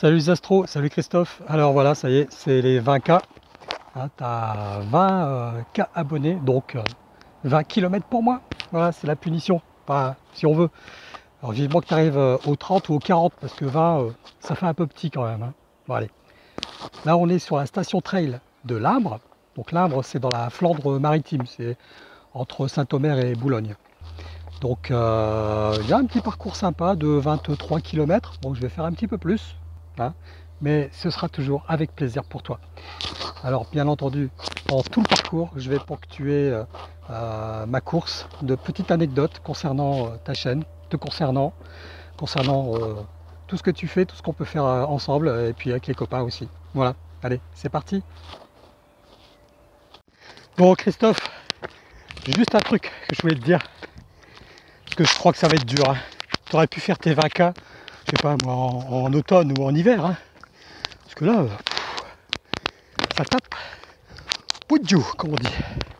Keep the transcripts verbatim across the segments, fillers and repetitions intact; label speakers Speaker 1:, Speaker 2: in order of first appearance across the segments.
Speaker 1: Salut les astros, salut Christophe. Alors voilà, ça y est, c'est les vingt K. Hein, tu as vingt K abonnés, donc euh, vingt kilomètres pour moi. Voilà, c'est la punition, enfin, si on veut. Alors vivement que tu arrives euh, aux trente ou aux quarante, parce que vingt, euh, ça fait un peu petit quand même. Hein. Bon allez. Là on est sur la station trail de Limbre. Donc Limbre, c'est dans la Flandre maritime, c'est entre Saint-Omer et Boulogne. Donc il euh, y a un petit parcours sympa de vingt-trois kilomètres. Bon, je vais faire un petit peu plus. Hein, mais ce sera toujours avec plaisir pour toi. Alors bien entendu, dans tout le parcours, je vais ponctuer euh, euh, ma course de petites anecdotes concernant euh, ta chaîne, te concernant, concernant euh, tout ce que tu fais, tout ce qu'on peut faire euh, ensemble, et puis avec les copains aussi. Voilà, allez, c'est parti. Bon Christophe, juste un truc que je voulais te dire, parce que je crois que ça va être dur. Hein. Tu aurais pu faire tes vingt K, je sais pas moi, en, en automne ou en hiver. Hein. Parce que là, pff, ça tape. Poudjou, comme on dit.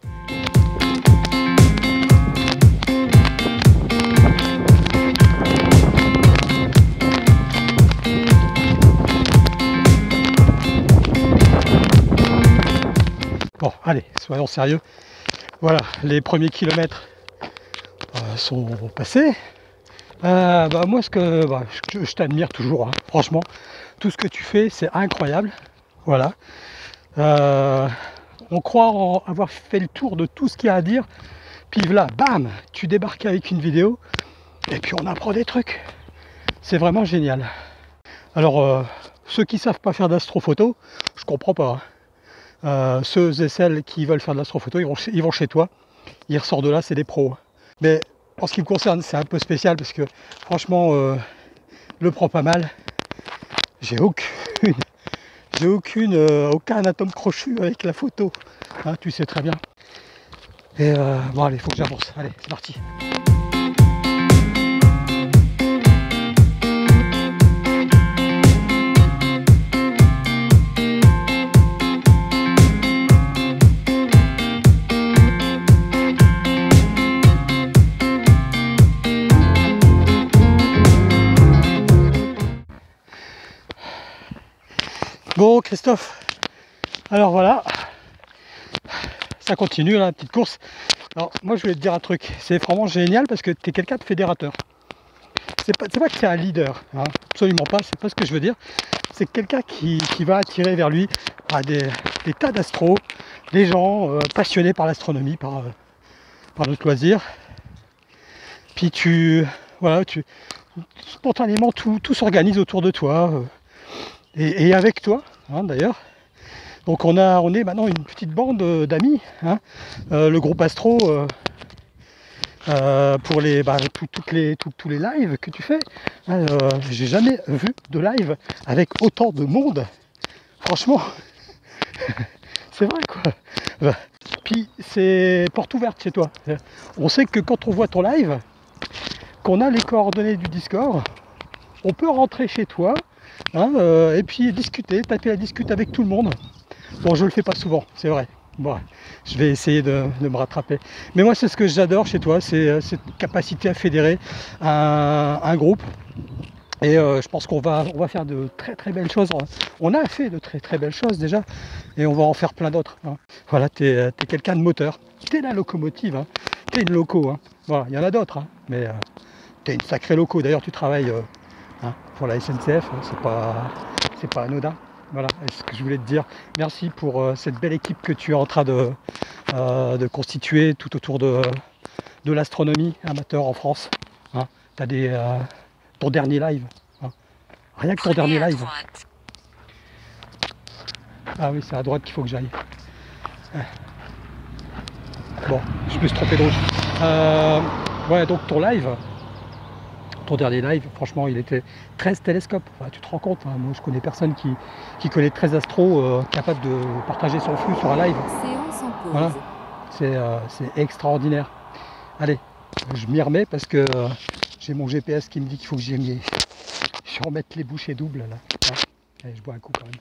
Speaker 1: Bon, allez, soyons sérieux. Voilà, les premiers kilomètres euh, sont passés. Euh, bah, moi, ce que bah, je, je t'admire toujours, hein. Franchement, tout ce que tu fais, c'est incroyable. Voilà. Euh, on croit en avoir fait le tour de tout ce qu'il y a à dire. Puis là, bam, tu débarques avec une vidéo et puis on apprend des trucs. C'est vraiment génial. Alors, euh, ceux qui savent pas faire d'astrophoto, je comprends pas. Hein. Euh, ceux et celles qui veulent faire de l'astrophoto, ils vont, chez, ils vont chez toi. Ils ressortent de là, c'est des pros. Mais en ce qui me concerne, c'est un peu spécial parce que franchement, euh, le prend pas mal. J'ai aucune, j'ai aucune, euh, aucun atome crochu avec la photo. Hein, tu sais très bien. Et euh, bon, allez, il faut que j'avance. Allez, c'est parti. Bon Christophe, alors voilà, ça continue la petite course. Alors moi je voulais te dire un truc, c'est vraiment génial parce que tu es quelqu'un de fédérateur. C'est pas, pas que tu es un leader, hein, absolument pas, c'est pas ce que je veux dire. C'est quelqu'un qui, qui va attirer vers lui à des, des tas d'astros, des gens euh, passionnés par l'astronomie, par, euh, par notre loisir. Puis tu, voilà, tu, spontanément tout, tout s'organise autour de toi. Euh, Et, et avec toi, hein, d'ailleurs. Donc on, a, on est maintenant une petite bande euh, d'amis. Hein, euh, le groupe Astro, euh, euh, pour les, bah, tout, toutes les, tout, tous les lives que tu fais. Hein, euh, j'ai jamais vu de live avec autant de monde. Franchement, c'est vrai quoi. Bah, puis c'est porte ouverte chez toi. On sait que quand on voit ton live, qu'on a les coordonnées du Discord, on peut rentrer chez toi. Hein, euh, et puis discuter, taper la discute avec tout le monde. Bon, je le fais pas souvent, c'est vrai. Bon, je vais essayer de, de me rattraper. Mais moi, c'est ce que j'adore chez toi, c'est cette capacité à fédérer un, un groupe. Et euh, je pense qu'on va, on va faire de très très belles choses. On a fait de très très belles choses déjà, et on va en faire plein d'autres. Hein. Voilà, tu es, es quelqu'un de moteur. Tu es la locomotive, hein. Tu es une loco. Hein. Voilà, il y en a d'autres, hein. Mais euh, tu es une sacrée loco. D'ailleurs, tu travailles... Euh, Hein, pour la S N C F, c'est pas, c'est pas anodin. Voilà, c'est ce que je voulais te dire. Merci pour euh, cette belle équipe que tu es en train de, euh, de constituer tout autour de, de l'astronomie amateur en France. Hein, tu as des, euh, ton dernier live. Hein, rien que ton dernier live. Ah oui, c'est à droite qu'il faut que j'aille. Bon, je me suis trompé de route. Euh, ouais, donc ton live. Ton dernier live, franchement, il était treize télescopes. Enfin, tu te rends compte, hein, moi je connais personne qui, qui connaît treize astros euh, capable de partager son flux sur un live.
Speaker 2: Séance en pause.
Speaker 1: Voilà, c'est euh, extraordinaire. Allez, je m'y remets parce que euh, j'ai mon G P S qui me dit qu'il faut que j'y je remette les bouchées doubles là. Ah, allez, je bois un coup quand même.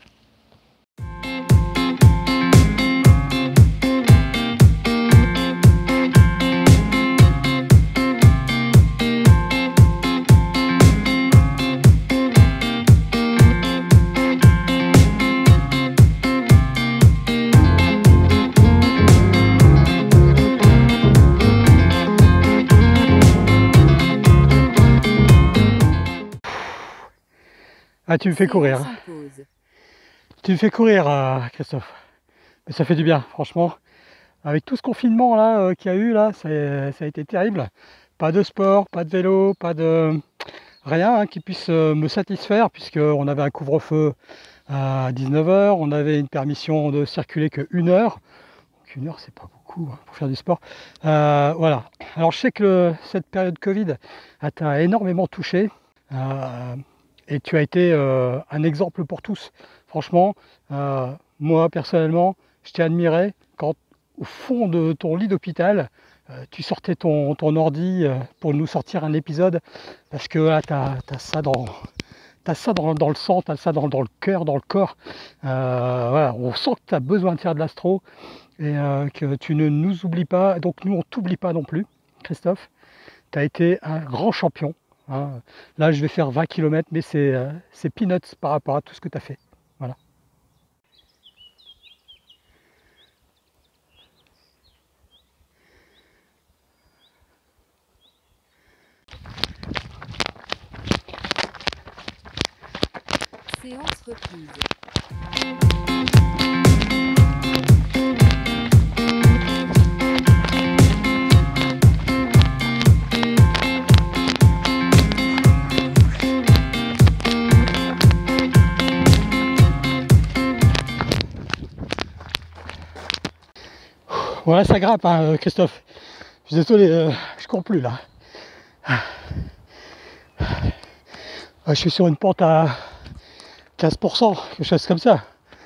Speaker 1: Ah, tu me fais courir. Tu me fais courir, euh, Christophe. Mais ça fait du bien, franchement. Avec tout ce confinement là euh, qu'il y a eu là, ça a été terrible. Pas de sport, pas de vélo, pas de rien hein, qui puisse euh, me satisfaire, puisqu'on avait un couvre-feu à dix-neuf heures, on avait une permission de circuler que une heure. Donc une heure, c'est pas beaucoup hein, pour faire du sport. Euh, voilà. Alors je sais que le, cette période Covid t'a énormément touché. Euh, et tu as été euh, un exemple pour tous. Franchement, euh, moi personnellement, je t'ai admiré quand au fond de ton lit d'hôpital, euh, tu sortais ton, ton ordi euh, pour nous sortir un épisode, parce que là, tu as, as ça, dans, as ça dans, dans le sang, tu as ça dans, dans le cœur, dans le corps. Euh, voilà, on sent que tu as besoin de faire de l'astro et euh, que tu ne nous oublies pas. Donc nous, on ne t'oublie pas non plus, Christophe. Tu as été un grand champion. Hein. Là, je vais faire vingt kilomètres, mais c'est euh, peanuts par rapport à tout ce que tu as fait. Voilà.
Speaker 2: Séance reprise.
Speaker 1: Voilà, ça grimpe, hein, Christophe. Je suis désolé, euh, je cours plus là. Je suis sur une pente à quinze pour cent, quelque chose comme ça.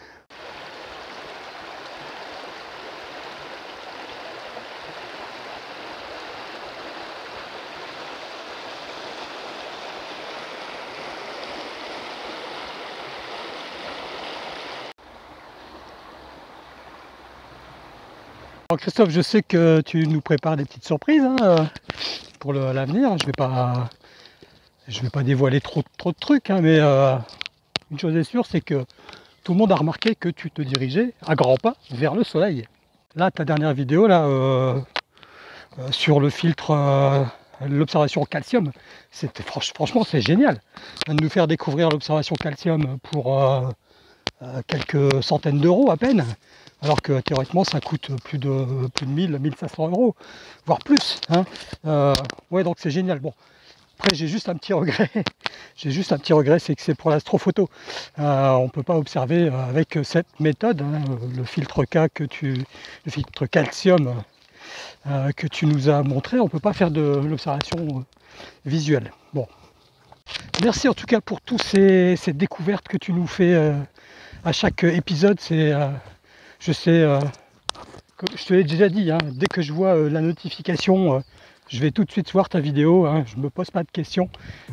Speaker 1: Alors Christophe, je sais que tu nous prépares des petites surprises hein, pour l'avenir. Je vais pas, je vais pas dévoiler trop, trop de trucs, hein, mais euh, une chose est sûre, c'est que tout le monde a remarqué que tu te dirigeais à grands pas vers le soleil. Là, ta dernière vidéo là euh, euh, sur le filtre, euh, l'observation calcium, c'était franchement c'est génial de nous faire découvrir l'observation calcium pour euh, euh, quelques centaines d'euros à peine. Alors que théoriquement ça coûte plus de plus de mille, mille cinq cents euros, voire plus. Hein. Euh, ouais, donc c'est génial. Bon, après j'ai juste un petit regret. J'ai juste un petit regret, c'est que c'est pour l'astrophoto. Euh, on ne peut pas observer avec cette méthode, hein, le filtre K que tu, le filtre calcium euh, que tu nous as montré. On ne peut pas faire de l'observation visuelle. Bon, merci en tout cas pour toutes ces, ces découvertes que tu nous fais euh, à chaque épisode. C'est euh, Je sais, euh, je te l'ai déjà dit, hein, dès que je vois euh, la notification, euh, je vais tout de suite voir ta vidéo, hein, je ne me pose pas de questions.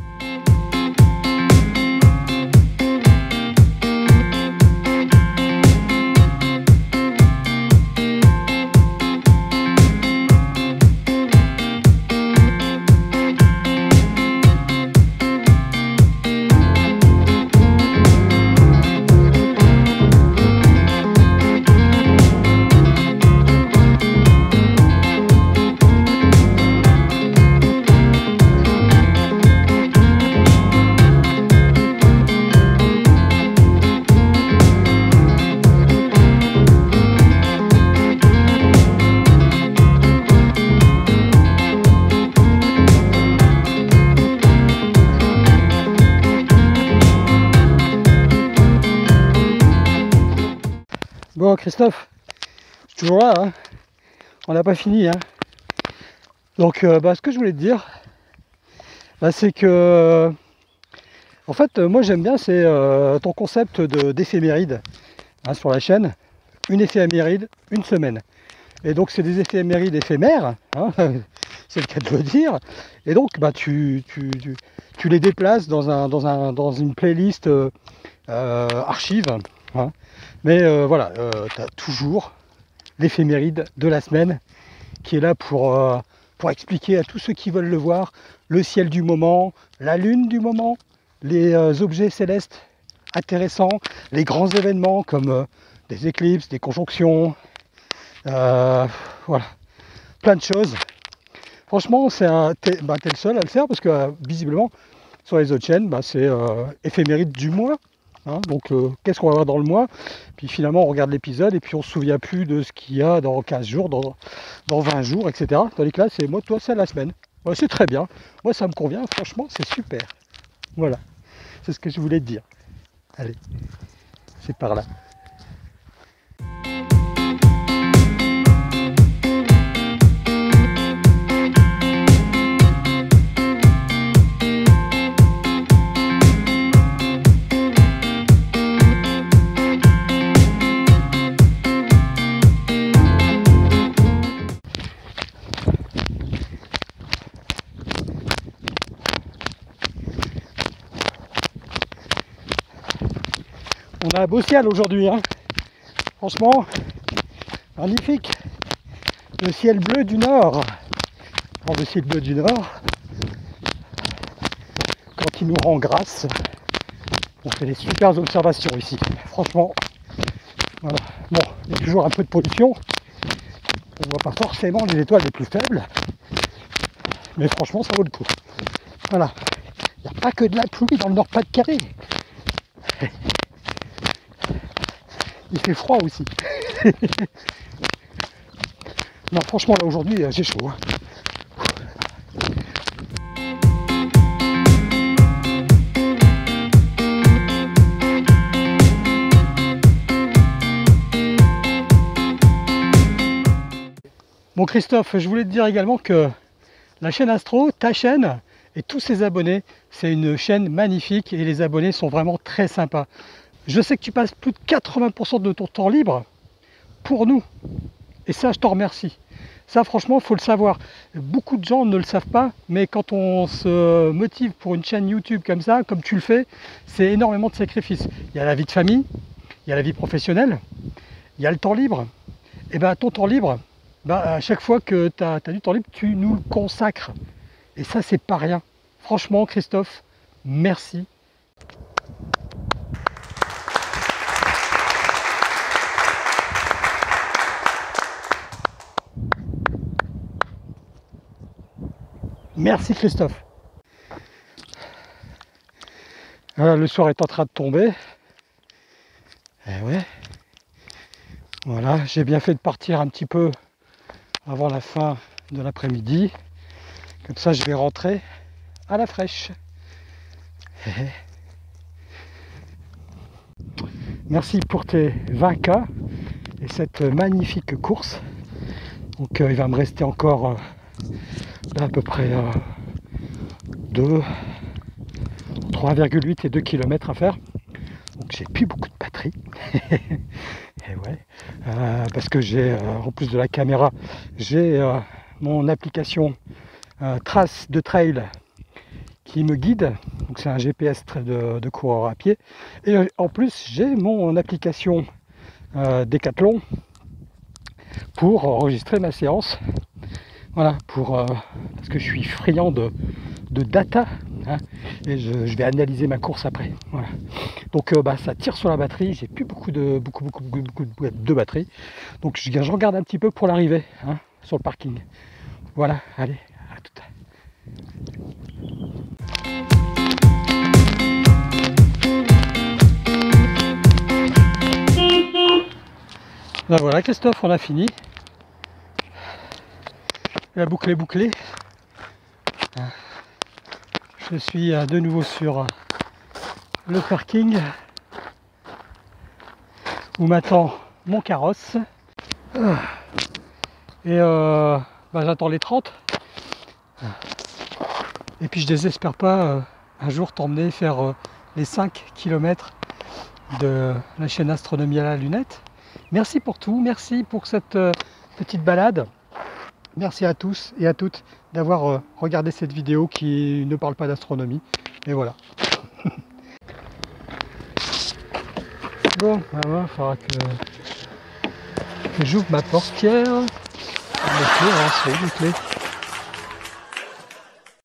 Speaker 1: Bon Christophe, je suis toujours là, hein. On n'a pas fini. Hein. Donc euh, bah, ce que je voulais te dire, bah, c'est que en fait moi j'aime bien c'est euh, ton concept d'éphéméride hein, sur la chaîne. Une éphéméride, une semaine. Et donc c'est des éphémérides éphémères, hein, c'est le cas de le dire. Et donc bah, tu, tu, tu, tu les déplaces dans, un, dans, un, dans une playlist euh, archive. Hein. Mais euh, voilà, euh, tu as toujours l'éphéméride de la semaine qui est là pour, euh, pour expliquer à tous ceux qui veulent le voir le ciel du moment, la lune du moment, les euh, objets célestes intéressants, les grands événements comme euh, des éclipses, des conjonctions, euh, voilà, plein de choses. Franchement, c'est un, t'es, bah, t'es le seul à le faire parce que euh, visiblement, Sur les autres chaînes, bah, c'est euh, éphéméride du mois. Hein, donc euh, qu'est-ce qu'on va voir dans le mois? Puis finalement on regarde l'épisode et puis on se souvient plus de ce qu'il y a dans quinze jours, dans, dans vingt jours, et cetera. Tandis que là, c'est moi, toi, c'est la semaine. Ouais, c'est très bien. Moi, ça me convient. Franchement, c'est super. Voilà. C'est ce que je voulais te dire. Allez, c'est par là. On a un beau ciel aujourd'hui, hein. Franchement, magnifique. Le ciel bleu du nord. Alors, le ciel bleu du nord, quand il nous rend grâce, on fait des super observations ici. Franchement, voilà. Bon, il y a toujours un peu de pollution. On voit pas forcément les étoiles les plus faibles, mais franchement, ça vaut le coup. Voilà. Il n'y a pas que de la pluie dans le Nord-Pas-de-Calais. Il fait froid aussi. Non, franchement, là aujourd'hui, j'ai chaud. Hein. Bon Christophe, je voulais te dire également que la chaîne Astro, ta chaîne, et tous ses abonnés, c'est une chaîne magnifique et les abonnés sont vraiment très sympas. Je sais que tu passes plus de quatre-vingts pour cent de ton temps libre pour nous. Et ça, je t'en remercie. Ça, franchement, il faut le savoir. Beaucoup de gens ne le savent pas, mais quand on se motive pour une chaîne YouTube comme ça, comme tu le fais, c'est énormément de sacrifices. Il y a la vie de famille, il y a la vie professionnelle, il y a le temps libre. Et bien, ton temps libre, ben, à chaque fois que tu as, as du temps libre, tu nous le consacres. Et ça, c'est pas rien. Franchement, Christophe, merci. Merci Christophe. Voilà, le soir est en train de tomber. Eh ouais. Voilà, j'ai bien fait de partir un petit peu avant la fin de l'après-midi. Comme ça, je vais rentrer à la fraîche. Merci pour tes vingt K et cette magnifique course. Donc, euh, il va me rester encore euh, à peu près euh, deux, trois virgule huit et deux kilomètres à faire. Donc j'ai plus beaucoup de batterie. Et ouais, euh, parce que j'ai, euh, en plus de la caméra, j'ai euh, mon application euh, Trace de Trail qui me guide. Donc c'est un G P S de, de coureur à pied. Et euh, en plus j'ai mon application euh, Decathlon pour enregistrer ma séance. Voilà, pour, euh, parce que je suis friand de, de data, hein, et je, je vais analyser ma course après. Voilà. Donc euh, bah, ça tire sur la batterie, j'ai plus beaucoup de beaucoup beaucoup beaucoup, beaucoup de, de batterie. Donc je, je regarde un petit peu pour l'arrivée, hein, sur le parking. Voilà, allez, à tout à l'heure. Là voilà Christophe, on a fini. La boucle est bouclée. Je suis de nouveau sur le parking où m'attend mon carrosse. Et euh, bah, j'attends les trente. Et puis je désespère pas euh, un jour t'emmener faire euh, les cinq kilomètres de la chaîne Astronomie à la lunette. Merci pour tout, merci pour cette euh, petite balade. Merci à tous et à toutes d'avoir euh, regardé cette vidéo qui ne parle pas d'astronomie. Et voilà. Bon, il va falloir que, que j'ouvre ma portière. Les clés, hein, c'est les clés.